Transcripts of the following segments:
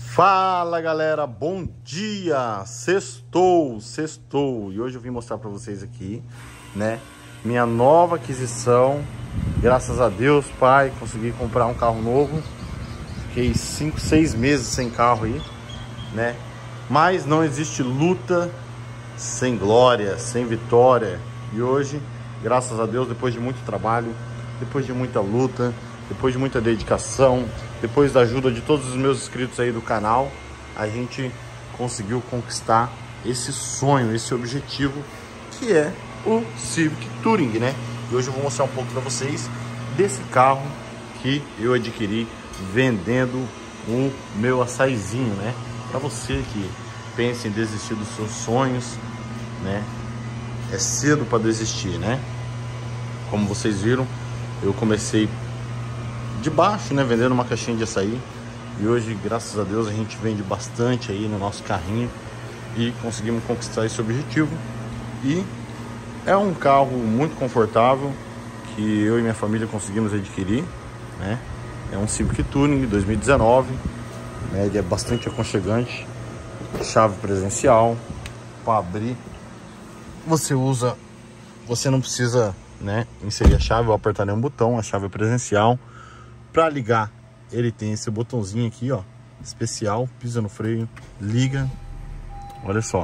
Fala galera, bom dia, sextou. E hoje eu vim mostrar pra vocês aqui, né, minha nova aquisição. Graças a Deus, pai, consegui comprar um carro novo. Fiquei 5, 6 meses sem carro aí, né, mas não existe luta sem glória, sem vitória. E hoje, graças a Deus, depois de muito trabalho, depois de muita luta, depois de muita dedicação, depois da ajuda de todos os meus inscritos aí do canal, a gente conseguiu conquistar esse sonho, esse objetivo, que é o Civic Touring, né? E hoje eu vou mostrar um pouco para vocês desse carro que eu adquiri vendendo o meu açaizinho, né? Para você que pensa em desistir dos seus sonhos, né? É cedo para desistir, né? Como vocês viram, eu comecei de baixo, né, vendendo uma caixinha de açaí, e hoje, graças a Deus, a gente vende bastante aí no nosso carrinho e conseguimos conquistar esse objetivo. E é um carro muito confortável que eu e minha família conseguimos adquirir, né? É um Civic Touring 2019, né? Ele é bastante aconchegante, chave presencial para abrir. Você não precisa, né, inserir a chave ou apertar nenhum botão, a chave é presencial. Para ligar, ele tem esse botãozinho aqui, ó, especial, pisa no freio, liga. Olha só,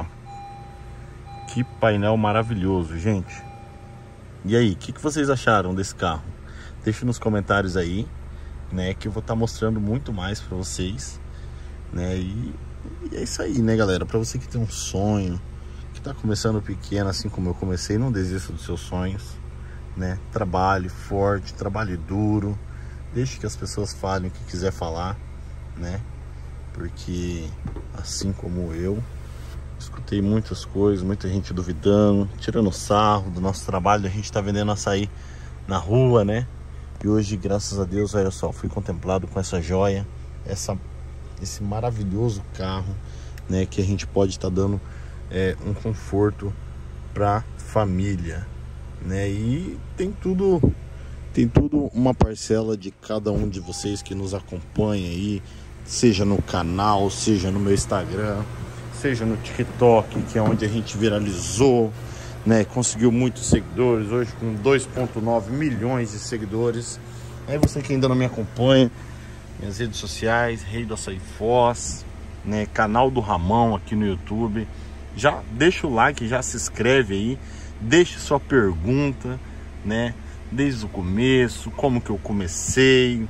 que painel maravilhoso, gente. E aí, o que vocês acharam desse carro? Deixa nos comentários aí, né, que eu vou estar mostrando muito mais para vocês, né? E é isso aí, né, galera? Para você que tem um sonho, que tá começando pequeno, assim como eu comecei, não desista dos seus sonhos, né? Trabalhe forte, trabalhe duro. Deixe que as pessoas falem o que quiser falar, né? Porque assim como eu, escutei muitas coisas, muita gente duvidando, tirando sarro do nosso trabalho. A gente tá vendendo açaí na rua, né? E hoje, graças a Deus, olha só, fui contemplado com essa joia, esse maravilhoso carro, né? Que a gente pode estar dando um conforto pra família, né? E tem tudo uma parcela de cada um de vocês que nos acompanha aí, seja no canal, seja no meu Instagram, seja no TikTok, que é onde a gente viralizou, né? Conseguiu muitos seguidores, hoje com 2,9 milhões de seguidores. Aí você que ainda não me acompanha, minhas redes sociais, Rei do Açaí Foz, né? Canal do Ramão aqui no YouTube. Já deixa o like, já se inscreve aí, deixe sua pergunta, né? Desde o começo, como que eu comecei,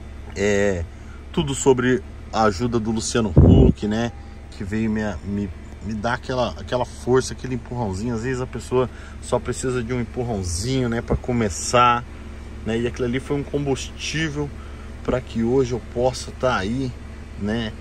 tudo sobre a ajuda do Luciano Huck, né? Que veio me dar aquela força, aquele empurrãozinho. Às vezes a pessoa só precisa de um empurrãozinho, né? Para começar, né? E aquilo ali foi um combustível para que hoje eu possa estar aí, né?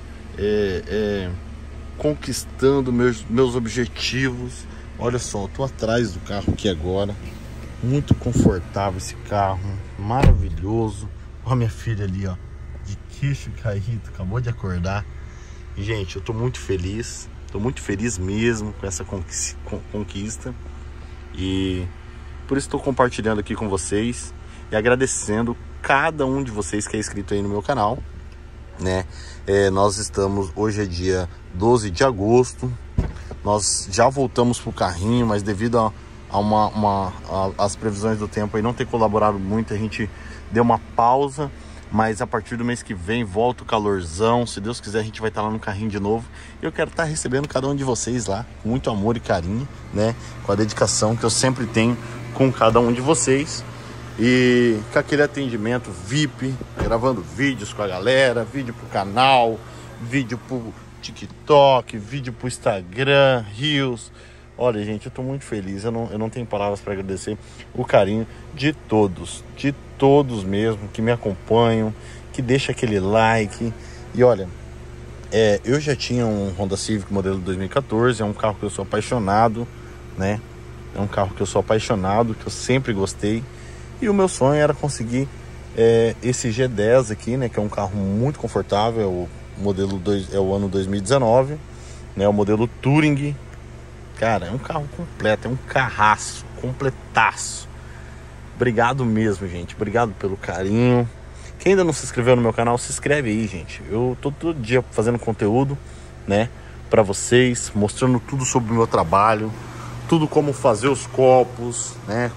Conquistando meus objetivos. Olha só, eu tô atrás do carro aqui agora. Muito confortável esse carro, maravilhoso. Olha minha filha ali, ó, de queixo caído, acabou de acordar. E, gente, eu tô muito feliz mesmo com essa conquista. E por isso estou compartilhando aqui com vocês e agradecendo cada um de vocês que é inscrito aí no meu canal, né? Hoje é dia 12 de agosto. Nós já voltamos pro carrinho, mas devido as previsões do tempo aí não ter colaborado muito, a gente deu uma pausa, mas a partir do mês que vem volta o calorzão. Se Deus quiser, a gente vai estar lá no carrinho de novo. E eu quero estar recebendo cada um de vocês lá com muito amor e carinho, né? Com a dedicação que eu sempre tenho com cada um de vocês, e com aquele atendimento VIP, gravando vídeos com a galera, vídeo pro canal, vídeo pro TikTok, vídeo pro Instagram, Reels. Olha, gente, eu tô muito feliz, eu não tenho palavras para agradecer o carinho de todos mesmo, que me acompanham, que deixa aquele like. E olha, eu já tinha um Honda Civic modelo 2014, é um carro que eu sou apaixonado, né? É um carro que eu sou apaixonado, que eu sempre gostei. E o meu sonho era conseguir esse G10 aqui, né? Que é um carro muito confortável, é o ano 2019, né? O modelo Touring. Cara, é um carro completo, é um carraço, completaço. Obrigado mesmo, gente. Obrigado pelo carinho. Quem ainda não se inscreveu no meu canal, se inscreve aí, gente. Eu tô todo dia fazendo conteúdo, né, pra vocês, mostrando tudo sobre o meu trabalho, tudo como fazer os copos, né,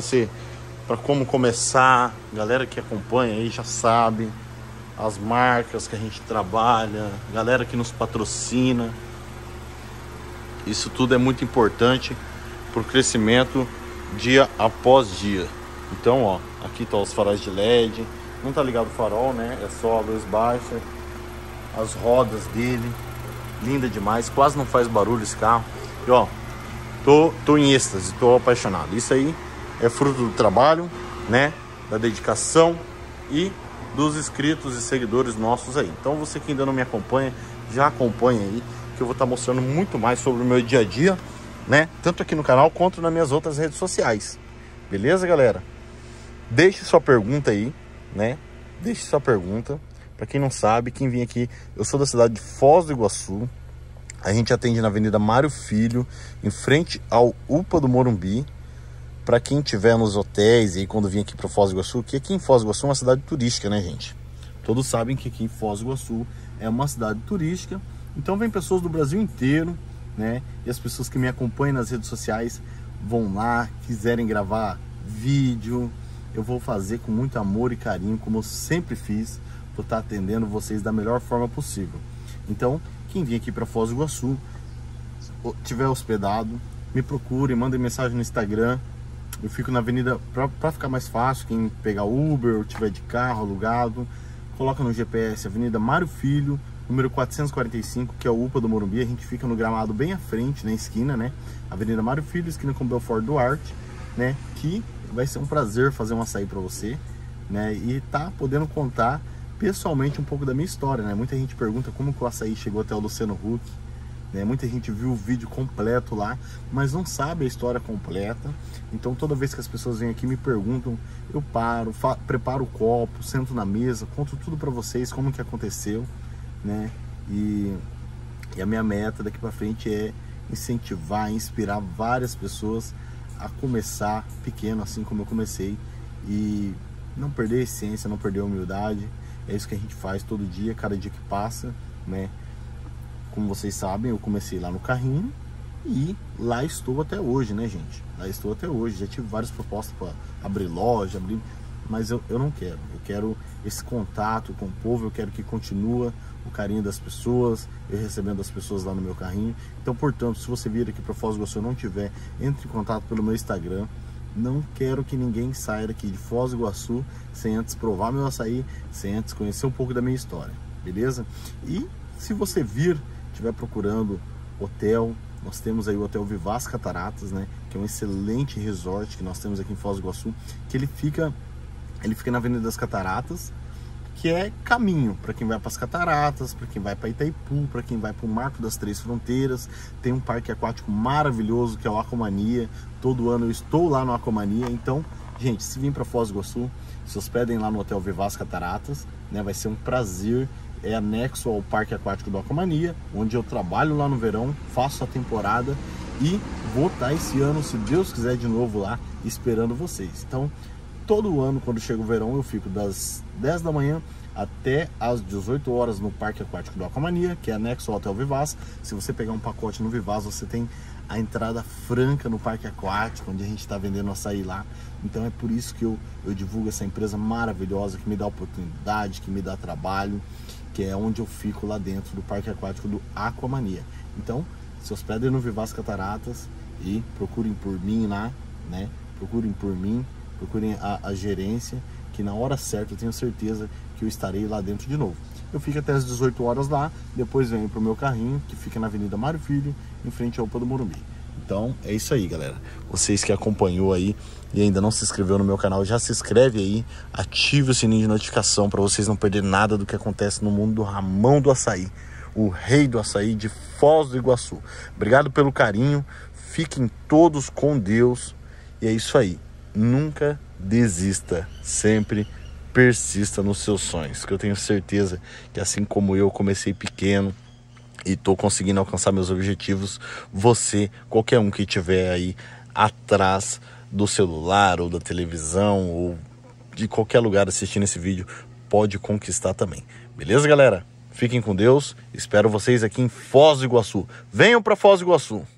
como começar. Galera que acompanha aí já sabe as marcas que a gente trabalha, galera que nos patrocina. Isso tudo é muito importante pro crescimento dia após dia. Então, ó, aqui tá os faróis de LED. Não tá ligado o farol, né? É só a luz baixa. As rodas dele, linda demais. Quase não faz barulho esse carro. E ó, tô em êxtase, tô apaixonado. Isso aí é fruto do trabalho, né? Da dedicação e dos inscritos e seguidores nossos aí. Então você que ainda não me acompanha, já acompanha aí, que eu vou estar mostrando muito mais sobre o meu dia a dia, né? Tanto aqui no canal quanto nas minhas outras redes sociais. Beleza, galera? Deixe sua pergunta aí, né? Deixe sua pergunta. Para quem não sabe, quem vem aqui, eu sou da cidade de Foz do Iguaçu. A gente atende na Avenida Mário Filho, em frente ao UPA do Morumbi. Para quem estiver nos hotéis e aí quando vim aqui para Foz do Iguaçu, que aqui em Foz do Iguaçu é uma cidade turística, né, gente? Todos sabem que aqui em Foz do Iguaçu é uma cidade turística. Então vem pessoas do Brasil inteiro, né? E as pessoas que me acompanham nas redes sociais vão lá, quiserem gravar vídeo, eu vou fazer com muito amor e carinho, como eu sempre fiz. Vou estar atendendo vocês da melhor forma possível. Então, quem vir aqui para Foz do Iguaçu, tiver hospedado, me procure, mandem mensagem no Instagram. Eu fico na avenida, para ficar mais fácil, quem pegar Uber ou tiver de carro alugado, coloca no GPS Avenida Mário Filho, número 445, que é o UPA do Morumbi. A gente fica no gramado bem à frente, na esquina, né? Avenida Mário Filho, esquina com Belfort Duarte, né? Que vai ser um prazer fazer um açaí para você, né? E tá podendo contar pessoalmente um pouco da minha história, né? Muita gente pergunta como que o açaí chegou até o Luciano Huck, né? Muita gente viu o vídeo completo lá, mas não sabe a história completa. Então toda vez que as pessoas vêm aqui e me perguntam, eu paro, preparo o copo, sento na mesa, conto tudo para vocês, como que aconteceu, né? E a minha meta daqui para frente é incentivar, inspirar várias pessoas a começar pequeno, assim como eu comecei, e não perder a essência, não perder a humildade. É isso que a gente faz todo dia, cada dia que passa, né? Como vocês sabem, eu comecei lá no carrinho e lá estou até hoje, né, gente? Lá estou até hoje. Já tive várias propostas para abrir loja, mas eu não quero. Eu quero esse contato com o povo, eu quero que continue o carinho das pessoas, eu recebendo as pessoas lá no meu carrinho. Então, portanto, se você vir aqui para Foz do Iguaçu e não tiver, entre em contato pelo meu Instagram. Não quero que ninguém saia daqui de Foz do Iguaçu sem antes provar meu açaí, sem antes conhecer um pouco da minha história, beleza? E se você vir, estiver procurando hotel, nós temos aí o Hotel Vivaz Cataratas, né? Que é um excelente resort que nós temos aqui em Foz do Iguaçu, que ele fica na Avenida das Cataratas, que é caminho para quem vai para as Cataratas, para quem vai para Itaipu, para quem vai para o Marco das Três Fronteiras. Tem um parque aquático maravilhoso que é o Aquamania. Todo ano eu estou lá no Aquamania. Então, gente, se vir para Foz do Iguaçu, se hospedem lá no Hotel Vivaz Cataratas, né? Vai ser um prazer. É anexo ao Parque Aquático do Aquamania, onde eu trabalho lá no verão, faço a temporada e vou estar esse ano, se Deus quiser, de novo lá esperando vocês. Então, todo ano, quando chega o verão, eu fico das 10 da manhã até às 18 horas no Parque Aquático do Aquamania, que é anexo ao Hotel Vivaz. Se você pegar um pacote no Vivaz, você tem a entrada franca no Parque Aquático, onde a gente está vendendo açaí lá. Então é por isso que eu divulgo essa empresa maravilhosa, que me dá oportunidade, que me dá trabalho, que é onde eu fico lá dentro do Parque Aquático do Aquamania. Então, se hospedem no Vivaz Cataratas e procurem por mim lá, né? Procurem por mim, procurem a gerência, que na hora certa eu tenho certeza que eu estarei lá dentro de novo. Eu fico até as 18 horas lá, depois venho pro meu carrinho, que fica na Avenida Mário Filho, em frente ao UPA do Morumbi. Então é isso aí, galera. Vocês que acompanhou aí e ainda não se inscreveu no meu canal, já se inscreve aí, ative o sininho de notificação para vocês não perderem nada do que acontece no mundo do Ramão do Açaí, o rei do açaí de Foz do Iguaçu. Obrigado pelo carinho, fiquem todos com Deus e é isso aí. Nunca desista, sempre persista nos seus sonhos, que eu tenho certeza que assim como eu comecei pequeno e estou conseguindo alcançar meus objetivos, você, qualquer um que estiver aí atrás do celular ou da televisão ou de qualquer lugar assistindo esse vídeo, pode conquistar também. Beleza, galera? Fiquem com Deus. Espero vocês aqui em Foz do Iguaçu. Venham para Foz do Iguaçu.